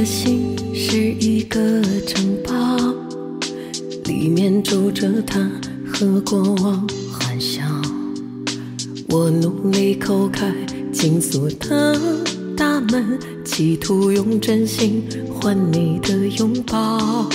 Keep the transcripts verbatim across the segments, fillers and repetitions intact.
的心是一个城堡，里面住着他和过往幻想。我努力叩开紧锁的大门，企图用真心换你的拥抱。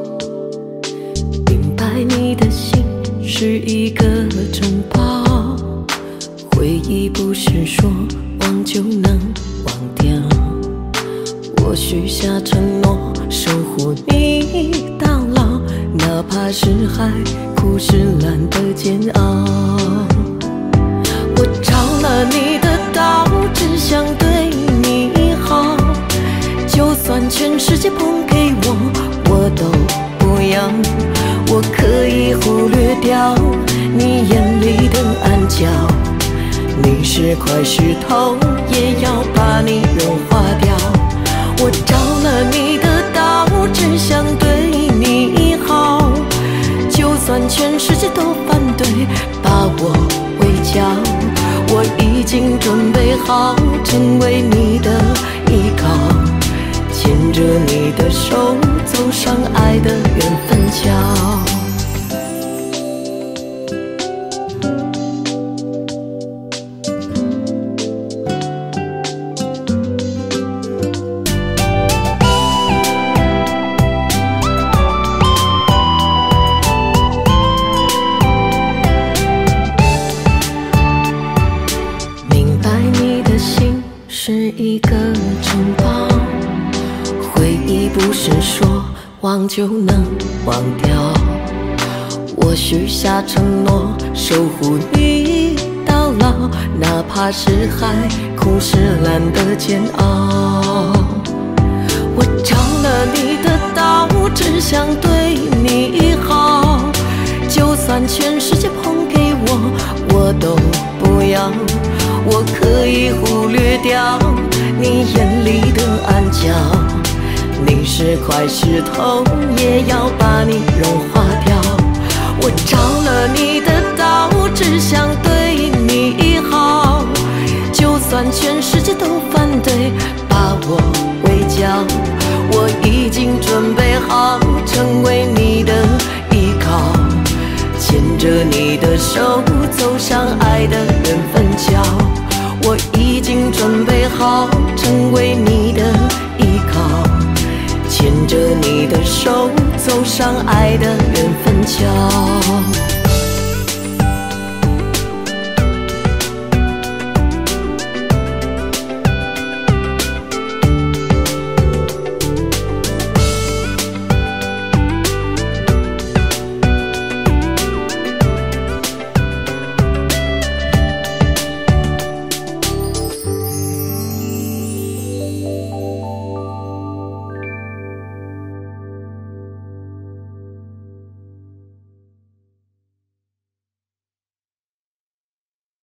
明白你的心是一个城堡，回忆不是说忘就能忘掉。我许下承诺，守护你到老，哪怕是海枯石烂的煎熬。我找了你的刀，只想对你好，就算全世界捧给我，我都不要。我可以忽略掉你眼里的暗角，你是块石头，也要把你融化掉。我找了你的刀，只想对你好，就算全世界都反对，把我围剿。我已经准备好成为你的依靠，牵着你的手走上爱的缘分桥。是一个城堡，回忆不是说忘就能忘掉。我许下承诺，守护你到老，哪怕是海枯石烂的煎熬。我找了你的刀，只想对你好，就算全世界捧给我，我都不要。我可以忽略掉你眼里的暗角，你是块石头，也要把你融化掉。我找了你的刀，只想对你好，就算全世界都反对，把我围剿。我已经准备好成为你的依靠，牵着你的手走上爱的缘分桥。我已经准备好成为你的依靠，牵着你的手走上爱的缘分桥。